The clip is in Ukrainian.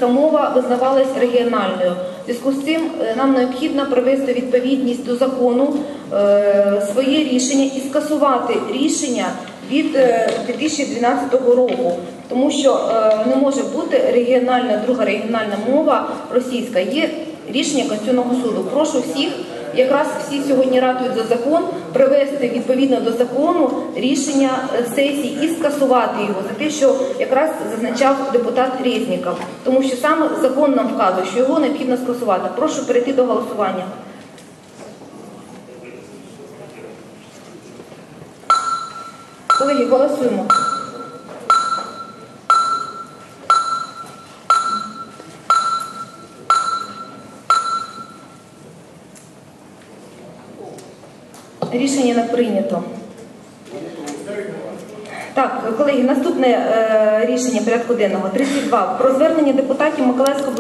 російська мова визнавалась регіональною. В зв'язку з цим нам необхідно привести відповідність до закону своє рішення і скасувати рішення від 2012 року. Тому що не може бути друга регіональна мова російська. Є рішення Конституційного суду. Прошу всіх, якраз всі сьогодні ратують за закон, привести відповідно до закону рішення сесії і скасувати його за те, що якраз зазначав депутат Резніков. Тому що саме закон нам вказує, що його необхідно скасувати. Прошу перейти до голосування. Колеги, голосуємо. Рішення не прийнято. Так, колеги, наступне рішення порядку денного. 32. Про звернення депутатів Миколаївської